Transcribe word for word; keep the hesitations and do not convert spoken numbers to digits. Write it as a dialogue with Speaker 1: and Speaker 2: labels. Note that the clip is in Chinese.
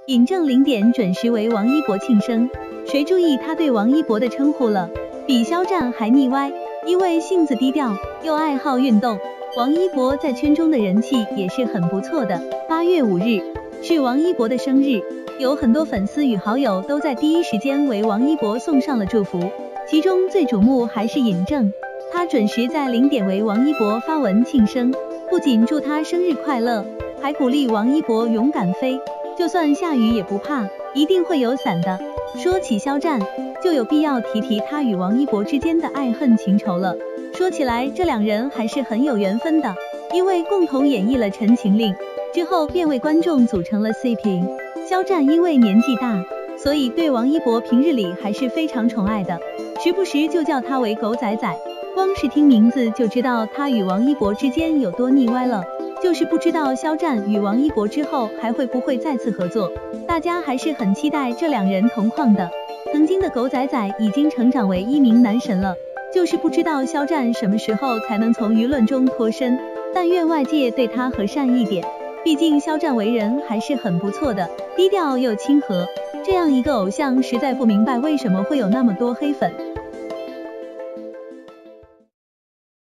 Speaker 1: 尹正零点准时为王一博庆生，谁注意他对王一博的称呼了？比肖战还腻歪，因为性子低调又爱好运动，王一博在圈中的人气也是很不错的。八月五日是王一博的生日，有很多粉丝与好友都在第一时间为王一博送上了祝福，其中最瞩目还是尹正，他准时在零点为王一博发文庆生，不仅祝他生日快乐，还鼓励王一博勇敢飞，就算下雨也不怕，一定会有伞的。说起肖战，就有必要提提他与王一博之间的爱恨情仇了。说起来，这两人还是很有缘分的，因为共同演绎了《陈情令》之后，便为观众组成了 C P。肖战因为年纪大，所以对王一博平日里还是非常宠爱的，时不时就叫他为狗仔仔。光是听名字就知道他与王一博之间有多腻歪了。就是不知道肖战与王一博之后还会不会再次合作，大家还是很期待这两人同框的。曾经的狗仔仔已经成长为一名男神了，就是不知道肖战什么时候才能从舆论中脱身，但愿外界对他和善一点，毕竟肖战为人还是很不错的，低调又亲和，这样一个偶像实在不明白为什么会有那么多黑粉。